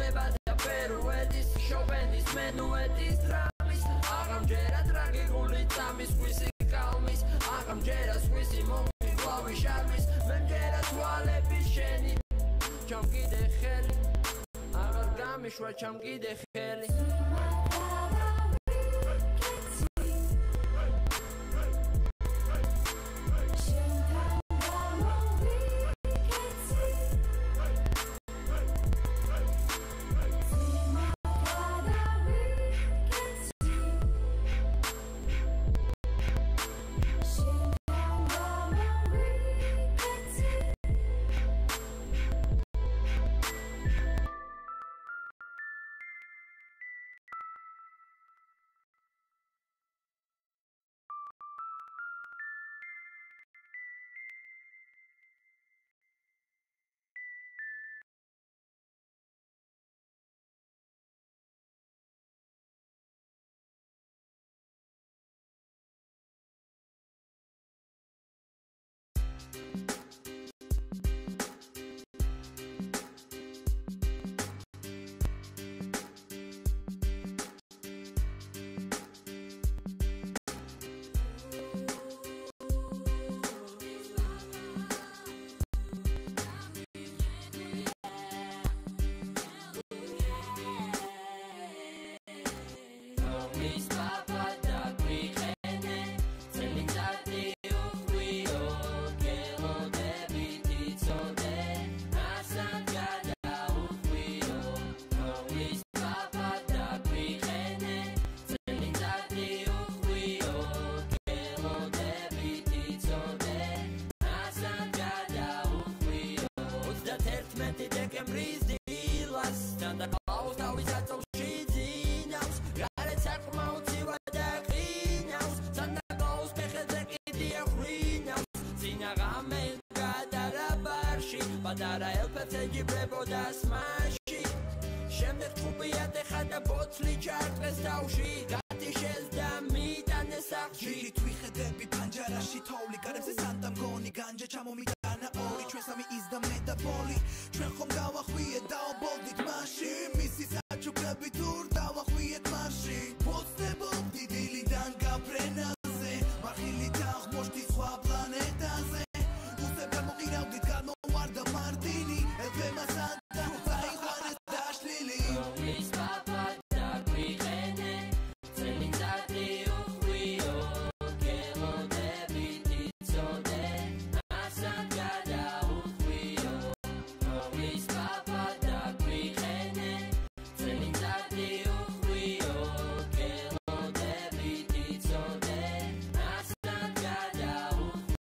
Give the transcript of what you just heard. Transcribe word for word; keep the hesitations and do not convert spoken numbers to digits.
ვალება და პერუედის შოპენის მენუეთის დრამის აღამჯერა ტრაგიკული წამის ხვისი კალმის აღამჯერა სხვისი მომიგვავი შარმის მე მჯერა თვალების შენი ჩამ კიდე ხელი აღარ გამიშვა ჩამ კიდე ხელი პატარა ელფებს ეჯიბრებოდა სმაში შემდეგ თუპიად ეხადა ბოთლი ჩარტყეს თავში გათიშეს და მიტანეს სახლში თვითხედები პანჯარაში თოვლი გარებზე სანტა მგონი განჯა ჩამომიტანა ორი ჩვენ სამი ის და მე და ბოლი ჩვენ ხომ გავახვიე დაობოლდით მასში მისი საჩუქრები თურთ